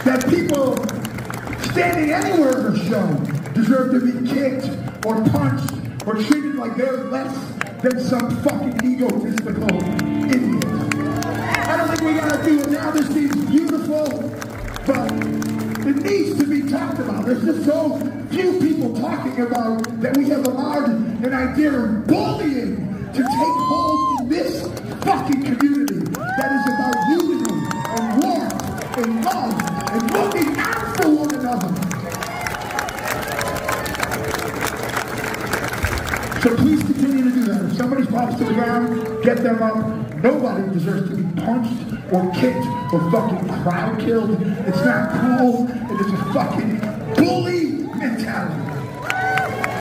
that people standing anywhere in a show deserve to be kicked or punched or treated like they're less than some fucking egotistical idiot. I don't think we gotta do it now. This seems beautiful, but it needs to be talked about. There's just so few people talking about that we have allowed an idea of bullying to take hold in this fucking community that is about unity and warmth and love and looking out for one another. So please continue to do that. If somebody's pops to the ground, get them up. Nobody deserves to be punched or kicked or fucking crowd killed. It's not cool. It is a fucking bully mentality.